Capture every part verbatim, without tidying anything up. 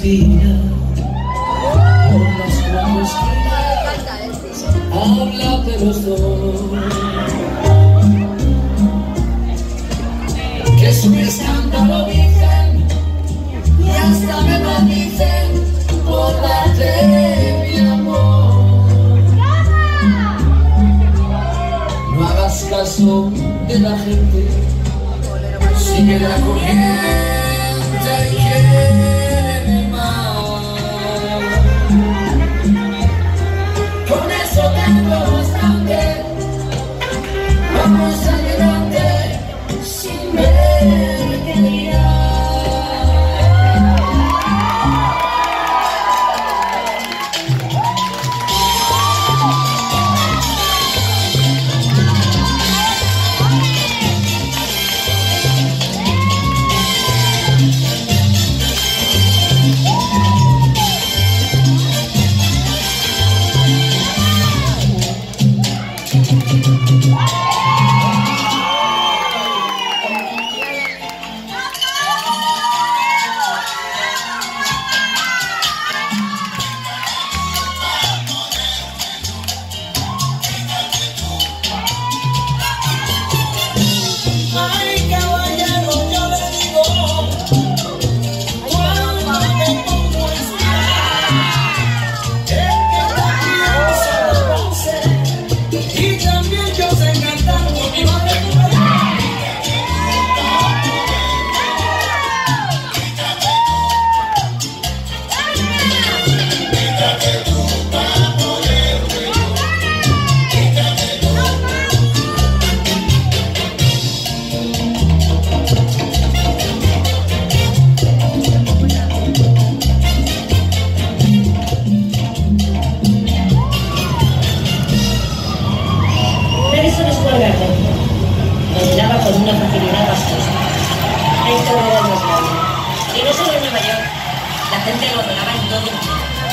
respira por las cuatro esquinas, habla de los dos, que su escándalo dicen y hasta me maldicen por darte mi amor. No hagas caso de la gente, sigue la corriente y quiere más. Con eso tengo bastante, vamos adelante sin ver que dirán. Con una facilidad bastosa. Esto no era más grande. Y no solo en Nueva York, la gente lo adoraba en todo el mundo.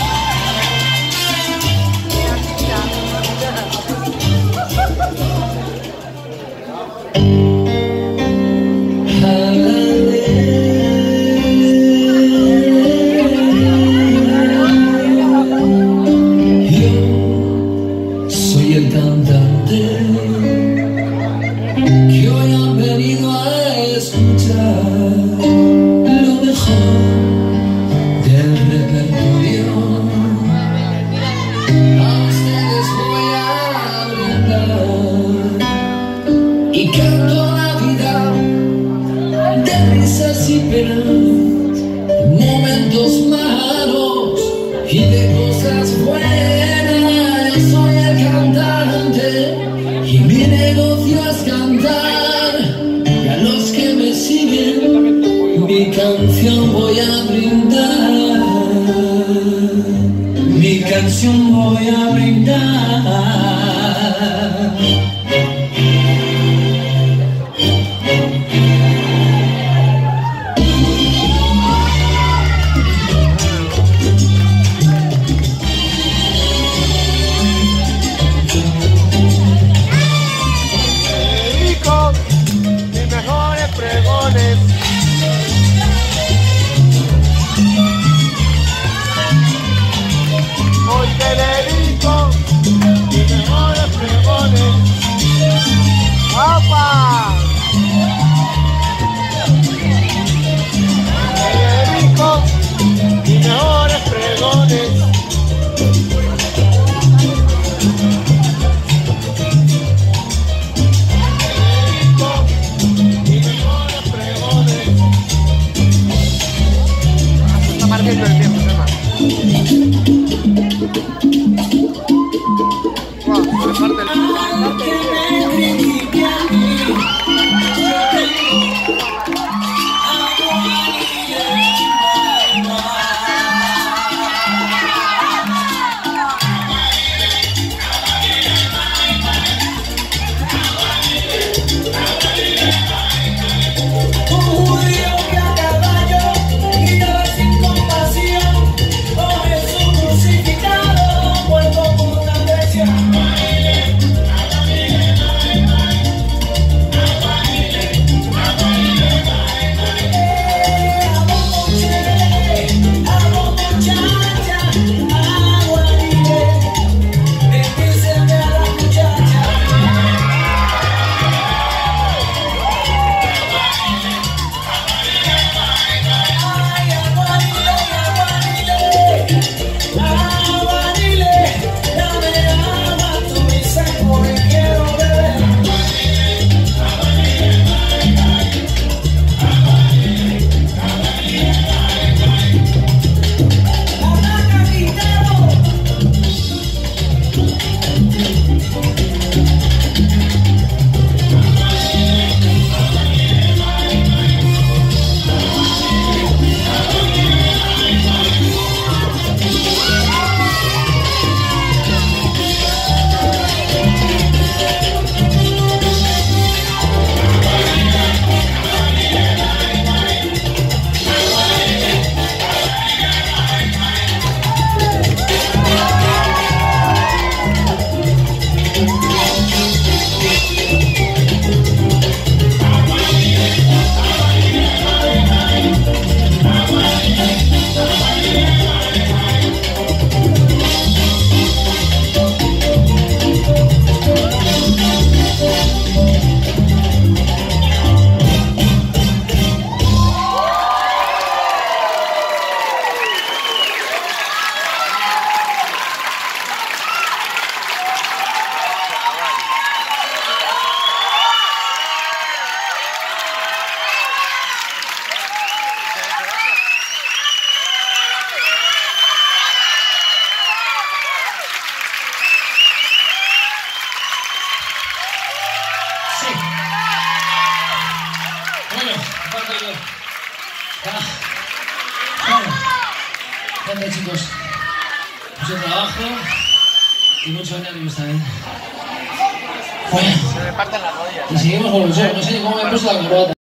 Yo soy el cantante que hoy ha venido a escuchar lo mejor del repertorio. A ustedes voy a brindar y canto la vida de risas y penas, momentos malos y de cosas buenas. Yo soy el cantante y mi negocio es cantar, y a los que me siguen mi canción voy a brindar, mi canción voy a brindar. Hoy te dedico mis mejores pregones. ¡Opa! Te dedico mis mejores pregones. Marcando el tiempo, hermano. Wow, se le parte el... Murió a caballo y daba sin compasión, por eso reparto yo. Ah. Bueno, gente, chicos. Mucho trabajo y mucho nervios también. Bueno. Se me parten las rodillas. Y seguimos con los shows. No sé ni cómo me he puesto la corbata.